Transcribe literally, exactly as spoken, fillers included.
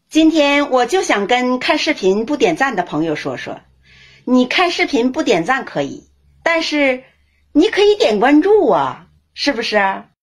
今天我就想跟看视频不点赞的朋友说说，你看视频不点赞可以，但是你可以点关注啊，是不是？